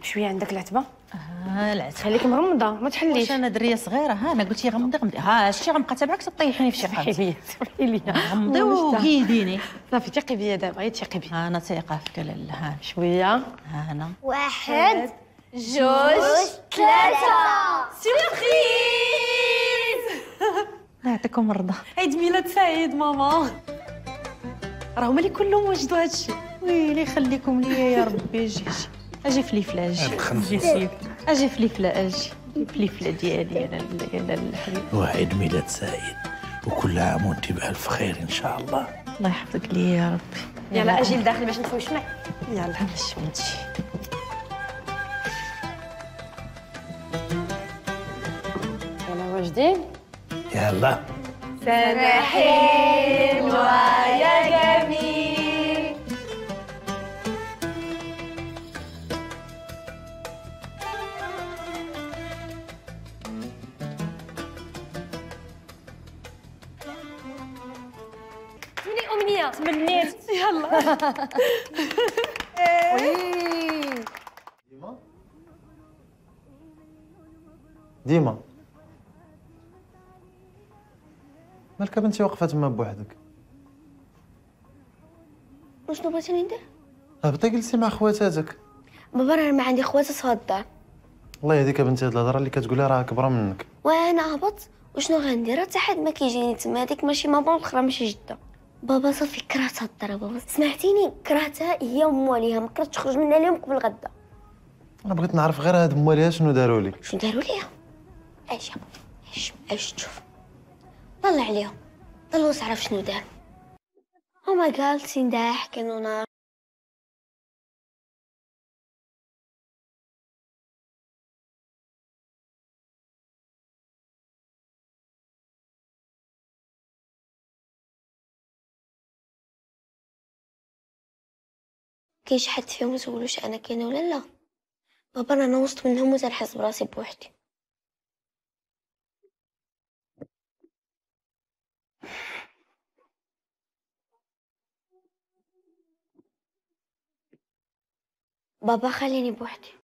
شويه عندك العتبه. العتبه خليك مرمضه ما تحليش. واش انا دريه صغيره؟ انا قلت لي غمضي شتي غنبقى تابعك تطيحيني في شي سمحي حاجه. لي سمحي لي غمضي وقيديني. صافي ثقي بيا دابا غير ثقي بيا. انا ثقه فيك لاله. شويه. انا 1 2 3. سيربريز. الله يعطيكم الرضا. عيد ميلاد سعيد ماما. راه هما اللي كلهم وجدوا هادشي. ويلي يخليكم ليا يا ربي. اجي فليفله اجي فليفله فليفله ديالي يا الحبيب. وعيد ميلاد سعيد وكل عام وانت بألف خير ان شاء الله. الله يحفظك ليا يا ربي. يلا اجي لداخل باش نفوش معك. يلا ماشي بنتي. يلا واجدين. يلا سنة حلوة يا جميل. تمني أمنية. تمنيت. يلا. ديما مالك بنتي واقفه تما بوحدك؟ وشنو بغيتيني ندير؟ هبطي جلسي مع خواتاتك. بابا راه ما عندي خوات في الدار. الله يهديك بنتي، هاد الهضره اللي كتقولي راه كبره منك. وانا هبط وشنو غندير؟ حتى حد ما كيجيني تما، هذيك ماشي ماما والاخرى ماشي جده. بابا صافي كرهت هاد الدار. بابا سمعتيني كرهتها هي ومواليها، ما كرهتش تخرج منها اليوم قبل غدا. انا بغيت نعرف غير هاد مواليها شنو داروا لك. شنو داروا ليا؟ اش تشوف طلع عليهم طلعوا تعرف شنو دار. هما جالسين ضاحكين ونار. كاين شي حد فيهم يسولوش انا كاينه ولا لا؟ بابا انا وسط منهم وتنحس براسي بوحدي. بابا خليني بوحدي.